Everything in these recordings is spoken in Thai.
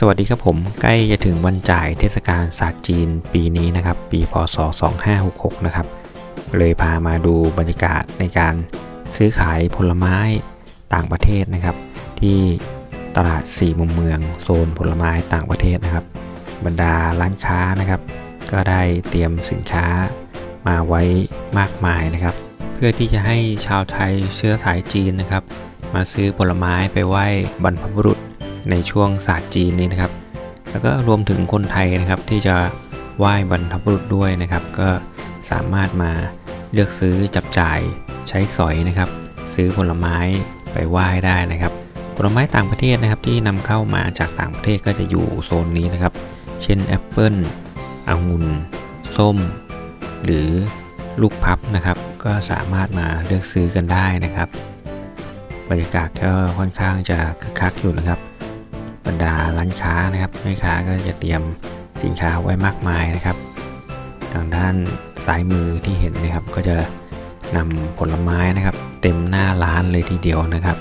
สวัสดีครับผมใกล้จะถึงวันจ่ายเทศกาลศาสตร์จีนปีนี้นะครับปีพ.ศ. 2566นะครับเลยพามาดูบรรยากาศในการซื้อขายผลไม้ต่างประเทศนะครับที่ตลาด4มุมเมืองโซนผลไม้ต่างประเทศนะครับบรรดาร้านค้านะครับก็ได้เตรียมสินค้ามาไว้มากมายนะครับเพื่อที่จะให้ชาวไทยเชื้อสายจีนนะครับมาซื้อผลไม้ไปไหว้บรรพบุรุษในช่วงศาสตร์จีนนี้นะครับแล้วก็รวมถึงคนไทยนะครับที่จะไหว้บรรพบุรุษด้วยนะครับก็สามารถมาเลือกซื้อจับจ่ายใช้สอยนะครับซื้อผลไม้ไปไหว้ได้นะครับผลไม้ต่างประเทศนะครับที่นำเข้ามาจากต่างประเทศก็จะอยู่โซนนี้นะครับเช่นแอปเปิ้ลองุ่นส้มหรือลูกพับนะครับก็สามารถมาเลือกซื้อกันได้นะครับบรรยากาศก็ค่อนข้างจะคึกคักอยู่นะครับบรรดาร้านค้านะครับแม่ค้าก็จะเตรียมสินค้าไว้มากมายนะครับทางด้านซ้ายมือที่เห็นนะครับก็จะนำผลไม้นะครับเต็มหน้าร้านเลยทีเดียวนะครับ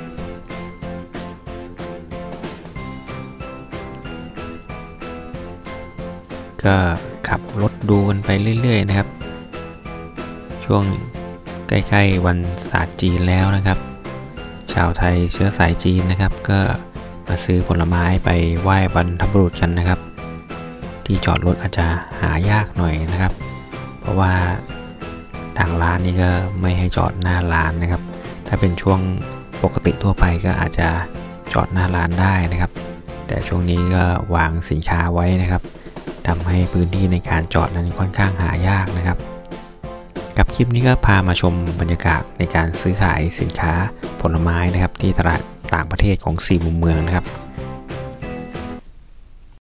ก็ขับรถดูกันไปเรื่อยๆนะครับช่วงใกล้ๆวันศาสตร์จีนแล้วนะครับชาวไทยเชื้อสายจีนนะครับก็มาซื้อผลไม้ไปไหว้บรรพบุรุษกันนะครับที่จอดรถอาจจะหายากหน่อยนะครับเพราะว่าทางร้านนี้ก็ไม่ให้จอดหน้าร้านนะครับถ้าเป็นช่วงปกติทั่วไปก็อาจจะจอดหน้าร้านได้นะครับแต่ช่วงนี้ก็วางสินค้าไว้นะครับทำให้พื้นที่ในการจอดนั้นค่อนข้างหายากนะครับกับคลิปนี้ก็พามาชมบรรยากาศในการซื้อขายสินค้าผลไม้นะครับที่ตลาดต่างประเทศของ4มุมเมืองนะครับ